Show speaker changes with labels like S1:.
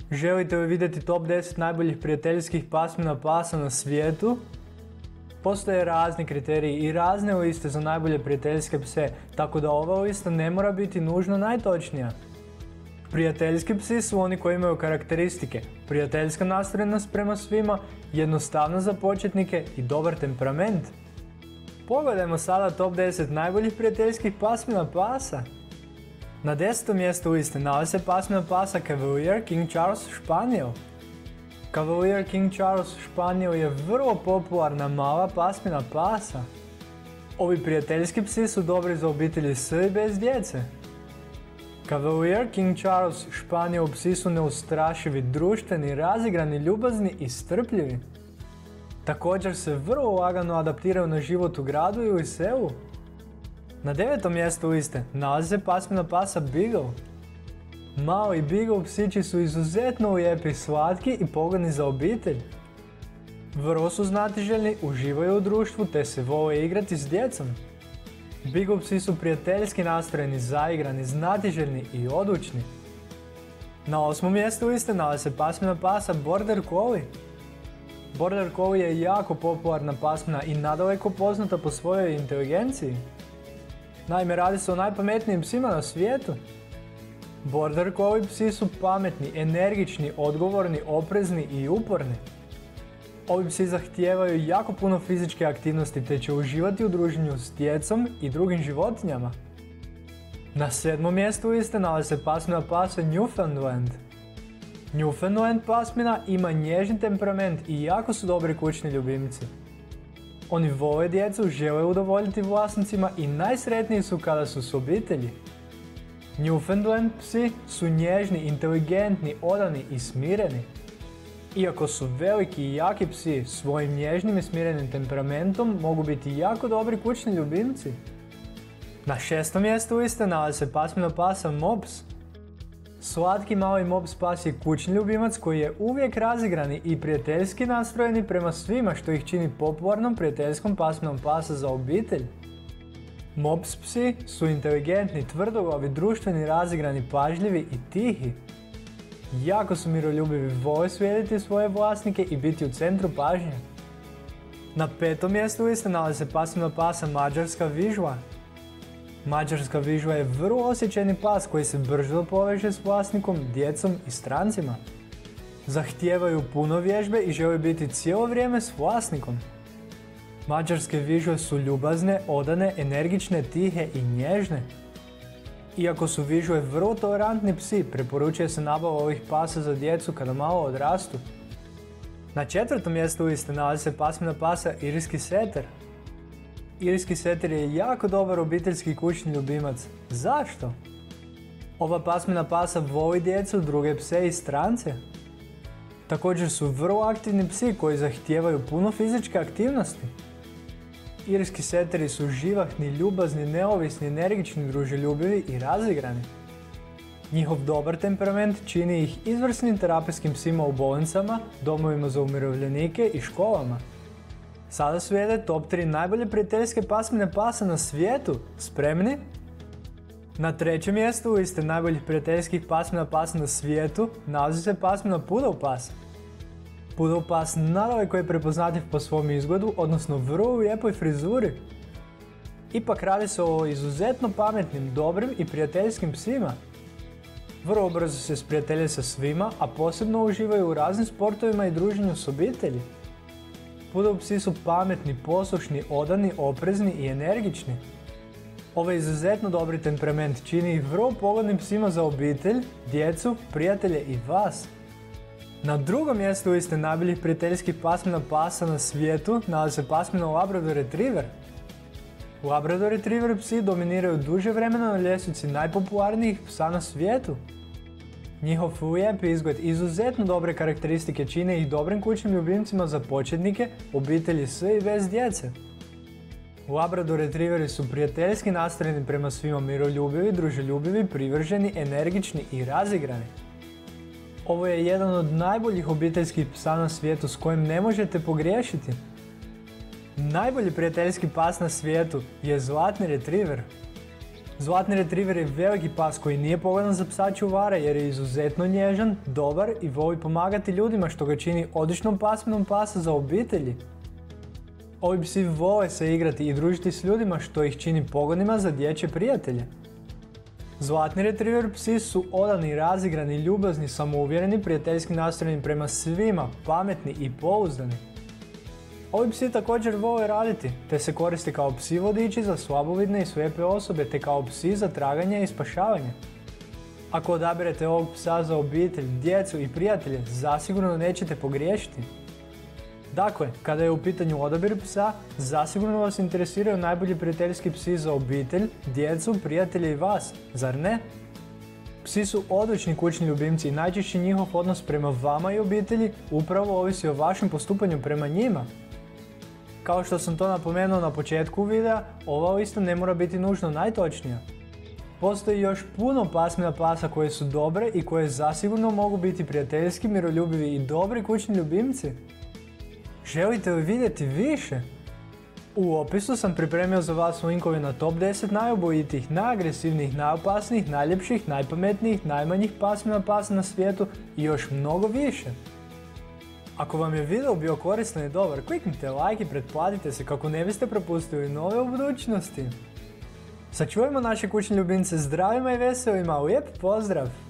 S1: Želite li vidjeti top 10 najboljih prijateljskih pasmina pasa na svijetu? Postoje razni kriteriji i razne liste za najbolje prijateljske pse, tako da ova lista ne mora biti nužno najtočnija. Prijateljski psi su oni koji imaju karakteristike, prijateljska nastrojenost prema svima, jednostavnost za početnike i dobar temperament. Pogledajmo sada top 10 najboljih prijateljskih pasmina pasa. Na 10. mjestu liste nalazi se pasmina pasa Cavalier King Charles Spaniel. Cavalier King Charles Spaniel je vrlo popularna mala pasmina pasa. Ovi prijateljski psi su dobri za obitelji s i bez djece. Cavalier King Charles Spaniel psi su neustrašivi, društveni, razigrani, ljubazni i strpljivi. Također se vrlo lagano adaptiraju na život u gradu ili selu. Na 9. mjestu liste nalazi se pasmina pasa Beagle. Mali Beagle psići su izuzetno lijepi, slatki i pogodni za obitelj. Vrlo su znatiželjni, uživaju u društvu te se vole igrati s djecom. Beagle psi su prijateljski nastrojeni, zaigrani, znatiželjni i odlučni. Na 8. mjestu liste nalazi se pasmina pasa Border Collie. Border Collie je jako popularna pasmina i nadaleko poznata po svojoj inteligenciji. Naime, radi se o najpametnijim psima na svijetu. Border Collie psi su pametni, energični, odgovorni, oprezni i uporni. Ovi psi zahtijevaju jako puno fizičke aktivnosti te će uživati u druženju s djecom i drugim životinjama. Na 7. mjestu liste nalazi se pasmina pasa Newfoundland. Newfoundland pasmina ima nježni temperament i jako su dobri kućni ljubimci. Oni vole djecu, žele udovoljiti vlasnicima i najsretniji su kada su s obitelji. Newfoundland psi su nježni, inteligentni, odani i smireni. Iako su veliki i jaki psi, svojim nježnim i smirenim temperamentom mogu biti jako dobri kućni ljubimci. Na 6. mjestu liste nalazi se pasmina pasa Mops. Slatki mali Mops pas je kućni ljubimac koji je uvijek razigrani i prijateljski nastrojeni prema svima što ih čini popularnom prijateljskom pasminom pasa za obitelj. Mops psi su inteligentni, tvrdoglavi, društveni, razigrani, pažljivi i tihi. Jako su miroljubivi, vole slijediti svoje vlasnike i biti u centru pažnje. Na 5. mjestu liste nalazi se pasmina pasa Mađarska vižla. Mađarska vižla je vrlo osjećajni pas koji se brzo poveže s vlasnikom, djecom i strancima. Zahtijevaju puno vježbe i žele biti cijelo vrijeme s vlasnikom. Mađarske vižle su ljubazne, odane, energične, tihe i nježne. Iako su vižle vrlo tolerantni psi, preporučuje se nabava ovih pasa za djecu kada malo odrastu. Na 4. mjestu liste nalazi se pasmina pasa Irski setter. Irski setter je jako dobar obiteljski kućni ljubimac. Zašto? Ova pasmina pasa voli djecu, druge pse i strance. Također su vrlo aktivni psi koji zahtijevaju puno fizičke aktivnosti. Irski seteri su živahni, ljubazni, neovisni, energični, druželjubivi i razigrani. Njihov dobar temperament čini ih izvrsnim terapijskim psima u bolnicama, domovima za umirovljenike i školama. Sada slijede top 3 najbolje prijateljske pasmine pasa na svijetu. Spremni? Na 3. mjestu liste najboljih prijateljskih pasmina pasa na svijetu nalazi se pasmina Poodle pas. Poodle pas nadaleko je prepoznatljiv po svom izgledu, odnosno vrlo lijepoj frizuri. Ipak radi se o izuzetno pametnim, dobrim i prijateljskim psima. Vrlo brzo se sprijatelje sa svima, a posebno uživaju u raznim sportovima i druženju s obitelji. Poodle psi su pametni, poslušni, odani, oprezni i energični. Ovaj izuzetno dobri temperament čini ih vrlo pogodnim psima za obitelj, djecu, prijatelje i vas. Na 2. mjestu liste najboljih prijateljskih pasmina pasa na svijetu nalazi se pasmina Labrador Retriever. Labrador Retriever psi dominiraju duže vremena na ljestvici najpopularnijih psa na svijetu. Njihov lijepi izgled i izuzetno dobre karakteristike čine ih dobrim kućnim ljubimcima za početnike, obitelji s i bez djece. Labrador Retrieveri su prijateljski nastrojeni prema svima, miroljubivi, druželjubivi, privrženi, energični i razigrani. Ovo je jedan od najboljih obiteljskih psa na svijetu s kojim ne možete pogriješiti. Najbolji prijateljski pas na svijetu je Zlatni Retriever. Zlatni retriver je veliki pas koji nije pogodan za psa čuvara jer je izuzetno nježan, dobar i voli pomagati ljudima što ga čini odličnom pasminom pasa za obitelji. Ovi psi vole se igrati i družiti s ljudima što ih čini pogodnima za dječje prijatelje. Zlatni retriver psi su odani, razigrani, ljubazni, samouvjereni, prijateljski nastrojeni prema svima, pametni i pouzdani. Ovi psi također vole raditi, te se koriste kao psi vodiči za slabovidne i slijepe osobe, te kao psi za traganje i spašavanje. Ako odabirete ovog psa za obitelj, djecu i prijatelje, zasigurno nećete pogriješiti. Dakle, kada je u pitanju odabir psa, zasigurno vas interesiraju najbolji prijateljski psi za obitelj, djecu, prijatelje i vas, zar ne? Psi su odlični kućni ljubimci i najčešće njihov odnos prema vama i obitelji upravo ovisi o vašem postupanju prema njima. Kao što sam to napomenuo na početku videa, ova lista ne mora biti nužno najtočnija. Postoji još puno pasmina pasa koje su dobre i koje zasigurno mogu biti prijateljski, miroljubivi i dobri kućni ljubimci. Želite li vidjeti više? U opisu sam pripremio za vas linkove na top 10 najubojitijih, najagresivnijih, najopasnijih, najljepših, najpametnijih, najmanjih pasmina pasa na svijetu i još mnogo više. Ako vam je video bio koristan i dobar, kliknite like i pretplatite se kako ne biste propustili nove u budućnosti. Sačuvajmo naše kućne ljubimce zdravima i veselima, lijep pozdrav!